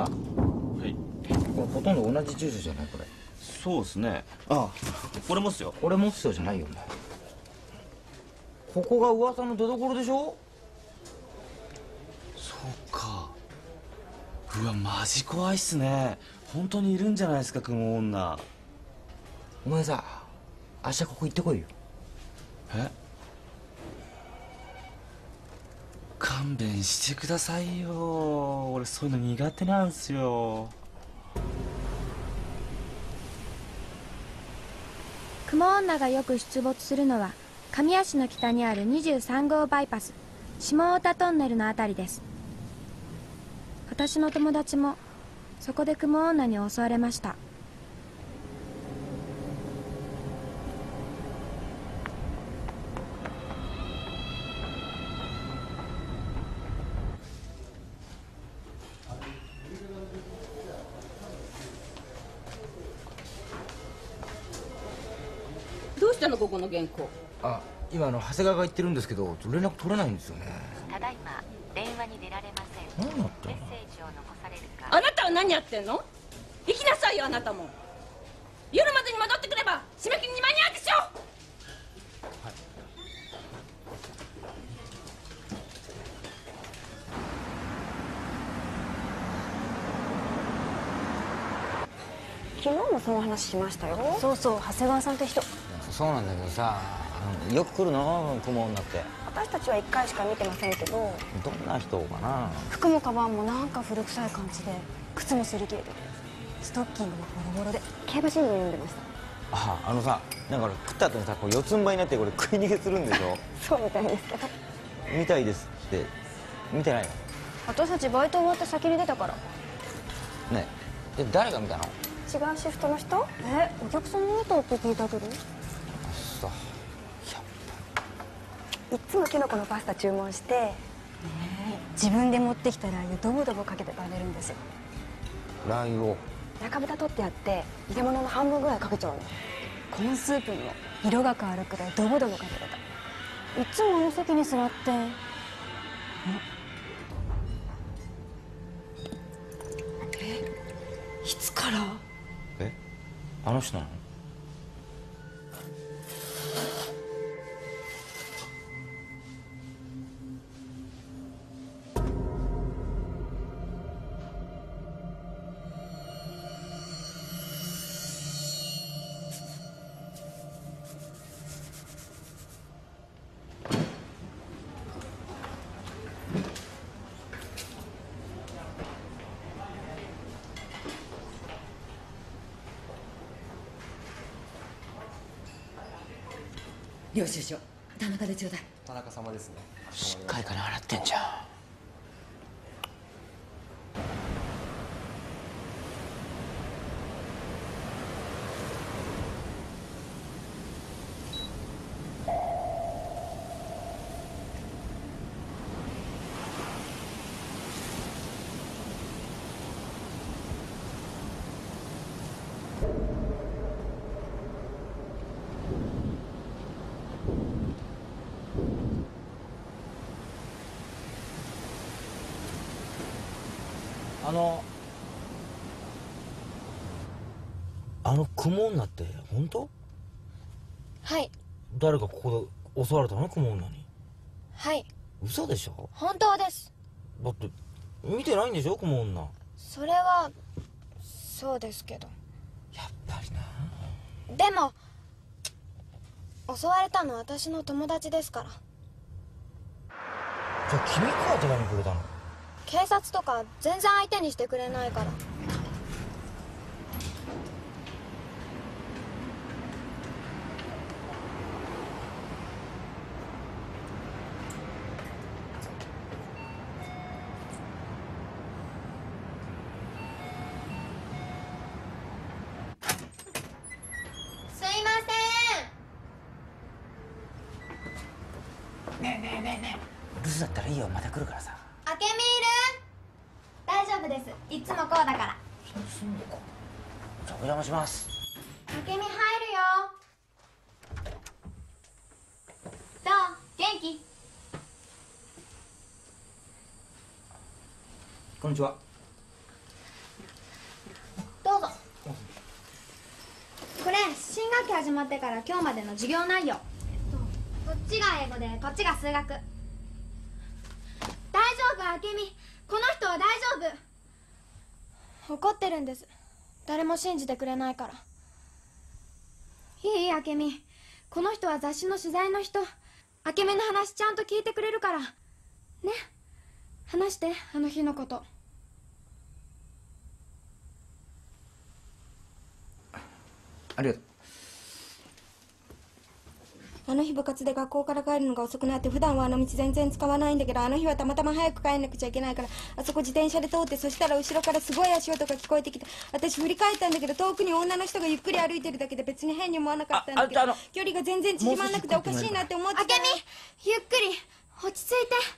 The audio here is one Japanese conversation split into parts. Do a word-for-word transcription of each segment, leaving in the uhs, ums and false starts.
な。 はい。 これほとんど同じ住所じゃないこれ。 そうですね。ああ、これもっすよ。 これもっすよじゃないよお前。ここが噂の出所でしょ。 そうか。うわ、マジ怖いっすね。本当にいるんじゃないですか、雲女。 お前さ、明日ここ行ってこいよ。 え？勘弁してくださいよ。俺そういうの苦手なんすよ。 雲女がよく出没するのは神谷市の北にあるにじゅうさんごうバイパス下太田トンネルのあたりです。私の友達もそこで雲女に襲われました。 どうしたのここの原稿。 あ、今あの長谷川が言ってるんですけど連絡取れないんですよね。 ただいま電話に出られません。 何やってんの。 メッセージを残されるか。 あなたは何やってんの。行きなさいよあなたも。夜までに戻ってくれば締め切りに間に合うでしょ。 はい。 昨日もその話しましたよ。そうそう、長谷川さんって人。 そうなんだけどさ、よく来るの雲女って。 私たちはいっかいしか見てませんけど。 どんな人かな。 服もカバンもなんか古臭い感じで、靴も擦り切れてて、ストッキングもボロボロで競馬新聞読んでました。 あ、あのさ、なんか俺食った後にさこう四つん這いになってこれ食い逃げするんでしょ。 そうみたいですけど。 みたいですって見てないの。 私たちバイト終わって先に出たから。 ねえ、誰が見たの。 違うシフトの人。え、お客さんの後って聞いたけど。 あ、そう。 いっつもキノコのパスタ注文して、ねえ、自分で持ってきたラー油ドボドボかけて食べるんですよ。 ラー油を中蓋取ってあって入れ物の半分ぐらいかけちゃうの。コーンスープにも色が変わるくらいドボドボかけてた。いつもあの席に座って。え、いつから。 え、あの人なの。 領収書田中でちょうだい。 田中様ですね。 しっかり金払ってんじゃん。あのあの雲女って本当。 はい。 誰かここで襲われたの雲女に。 はい。 嘘でしょ。 本当です。 だって見てないんでしょ雲女。 それはそうですけど。 やっぱりな。 でも襲われたのは私の友達ですから。 じゃあ君から手紙くれたの。 警察とか全然相手にしてくれないから。すいません。 ねえねえねえねえ、留守だったらいいよ、また来るからさ。 あけみいる？大丈夫です。いつもこうだから。 そうすんのか。じゃあお邪魔します。 あけみ入るよ。どう？元気？ こんにちは。 新学期始まってから今日までの授業内容、こっちが英語でこっちが数学。大丈夫あけみ、この人は大丈夫。怒ってるんです、誰も信じてくれないから。いいあけみ、この人は雑誌の取材の人。あけみの話ちゃんと聞いてくれるからね。話して、あの日のこと。 ありがとう。 あの日部活で学校から帰るのが遅くなって、普段はあの道全然使わないんだけど、あの日はたまたま早く帰んなくちゃいけないから、あそこ自転車で通って、そしたら後ろからすごい足音が聞こえてきて、私振り返ったんだけど、遠くに女の人がゆっくり歩いてるだけで別に変に思わなかったんだけど、 あああの距離が全然縮まんなくておかしいなって思ってた。 あけみ、ゆっくり落ち着い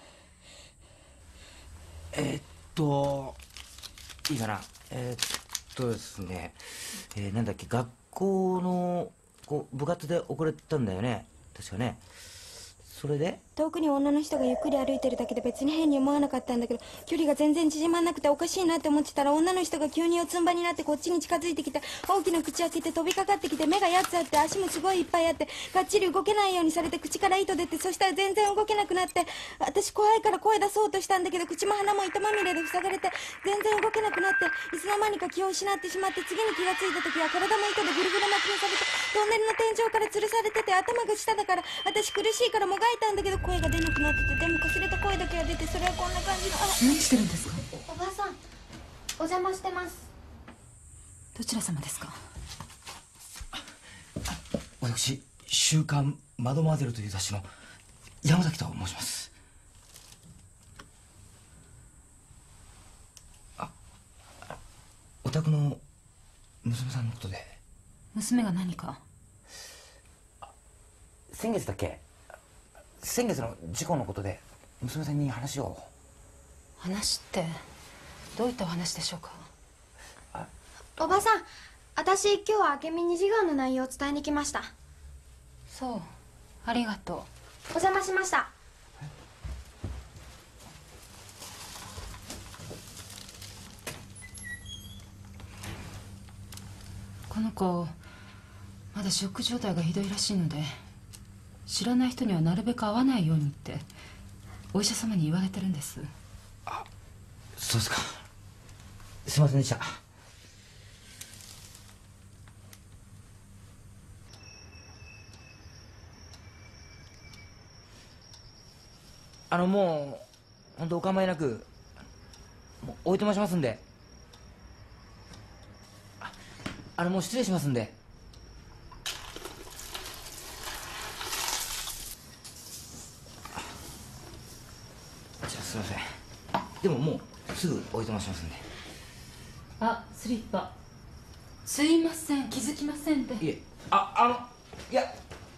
て。 えーっといいかな。えーっとですね、えー、なんだっけ、学校のこう部活で遅れたんだよね、確かね。それで遠くに女の人がゆっくり歩いてるだけで別に変に思わなかったんだけど、距離が全然縮まんなくておかしいなって思ってたら、女の人が急に四つん這いになってこっちに近づいてきて、大きな口開けて飛びかかってきて、目がやつあって足もすごいいっぱいあって、がっちり動けないようにされて口から糸出て、そしたら全然動けなくなって、私怖いから声出そうとしたんだけど、口も鼻も糸まみれで塞がれて全然動けなくなって、いつの間にか気を失ってしまって、次に気がついた時は体も糸でぐるぐる巻きにされて、トンネルの天井から吊るされてて、頭が下だから私苦しいからもがいたんだけど、声が出なくなってて、でもかすれた声だけは出て、それはこんな感じの。 何してるんですか？ おばさん、お邪魔してます。 どちら様ですか？ 私「週刊マドモアゼル」という雑誌の山崎と申します。あお宅の娘さんのことで。 娘が何か？ 先月だっけ、先月の事故のことで娘さんに話を。 話ってどういったお話でしょうか？ おばさん、私今日はあけみに授業の内容を伝えに来ました。 そう、ありがとう。 お邪魔しました。 この子まだショック状態がひどいらしいので、知らない人にはなるべく会わないようにってお医者様に言われてるんです。 あ、そうですか。すいませんでした。あのもう本当お構いなくもうおいとましますんで。ああのもう失礼しますんで。じゃあすいません。でももうすぐおいとましますんで。 あ、スリッパ。すいません、気づきませんで。 いえ、あ、あのいや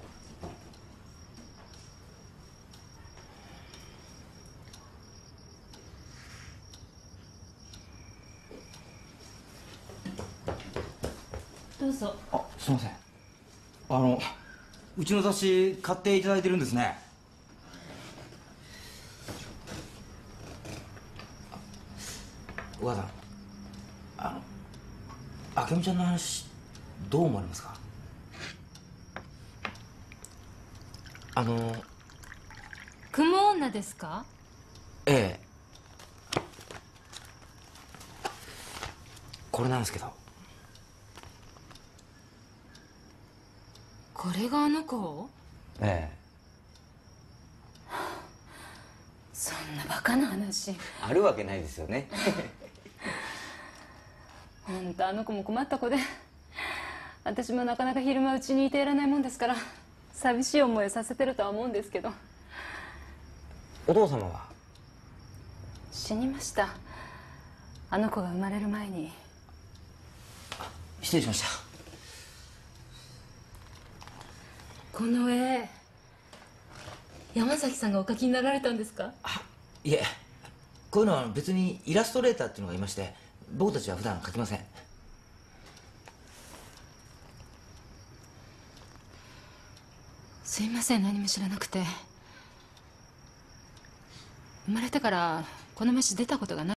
どうぞ。 あ、すいません。あのうちの雑誌買っていただいてるんですね。 お母さん、あのあけみちゃんの話どう思われますか？あの雲女ですか？ ええ、これなんですけど。 これがあの子？ ええ、 そんなバカな話。 あるわけないですよね。 本当あの子も困った子で、私もなかなか昼間うちにいてやらないもんですから、寂しい思いをさせてるとは思うんですけど。 お父様は？ 死にました、あの子が生まれる前に。 失礼しました。 この絵、山崎さんがお描きになられたんですか？ あ、いえ、こういうのは別にイラストレーターっていうのがいまして、僕たちは普段描きません。 すいません、何も知らなくて。生まれてからこの町出たことがない